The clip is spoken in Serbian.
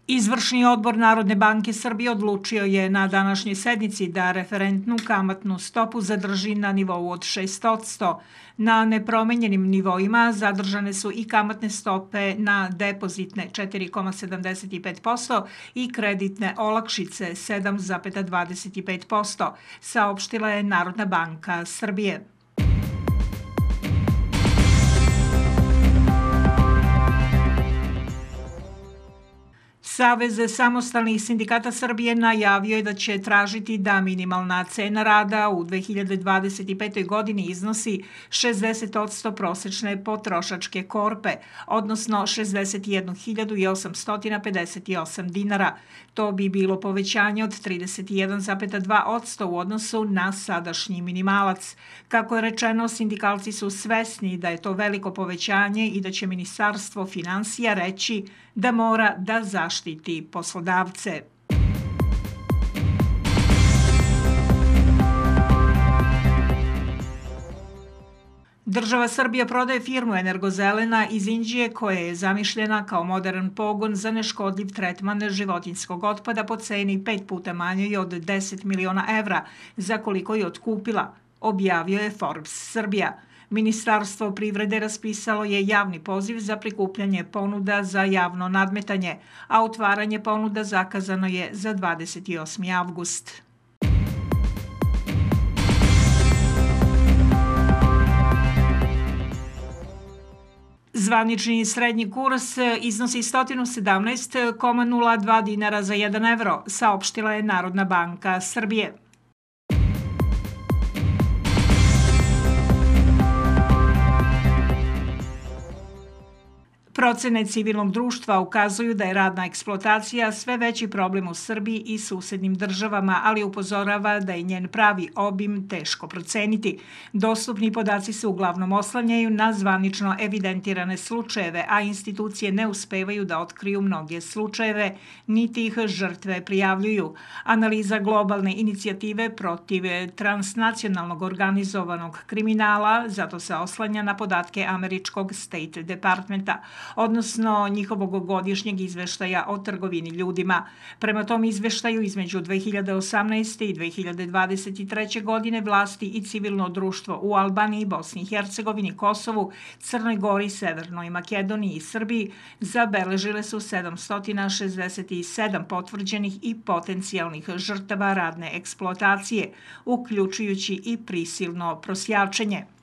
Izvršni odbor Narodne banke Srbije odlučio je na današnjoj sednici da referentnu kamatnu stopu zadrži na nivou od 6%. Na nepromenjenim nivoima zadržane su i kamatne stope na depozitne 4,75% i kreditne olakšice 7,25%, saopštila je Narodna banka Srbije. Savez samostalnih sindikata Srbije najavio je da će tražiti da minimalna cena rada u 2025. godini iznosi 60% prosečne potrošačke korpe, odnosno 61.858 dinara. To bi bilo povećanje od 31,2% u odnosu na sadašnji minimalac. Kako je rečeno, sindikalci su svesni da je to veliko povećanje i da će Ministarstvo finansija reći da mora da zaštiti poslodavce. Država Srbija prodaje firmu Energozelena iz Inđije koja je zamišljena kao modern pogon za neškodljiv tretman životinjskog otpada po ceni 5 puta manjoj od 10 miliona evra, za koliko je otkupila, objavio je Forbes Srbija. Ministarstvo privrede raspisalo je javni poziv za prikupljanje ponuda za javno nadmetanje, a otvaranje ponuda zakazano je za 28. avgust. Zvanični srednji kurs iznosi 117,02 dinara za 1 evro, saopštila je Narodna banka Srbije. Procene civilnog društva ukazuju da je radna eksploatacija sve veći problem u Srbiji i susednim državama, ali upozorava da je njen pravi obim teško proceniti. Dostupni podaci se uglavnom oslanjaju na zvanično evidentirane slučajeve, a institucije ne uspevaju da otkriju mnoge slučajeve, niti ih žrtve prijavljuju. Analiza globalne inicijative protiv transnacionalnog organizovanog kriminala zato se oslanja na podatke američkog State Departmenta, odnosno njihovog godišnjeg izveštaja o trgovini ljudima. Prema tom izveštaju između 2018. i 2023. godine vlasti i civilno društvo u Albaniji, Bosni i Hercegovini, Kosovu, Crnoj Gori, Severnoj Makedoniji i Srbiji zabeležile su 767 potvrđenih i potencijalnih žrtava radne eksploatacije, uključujući i prisilno prosjačenje.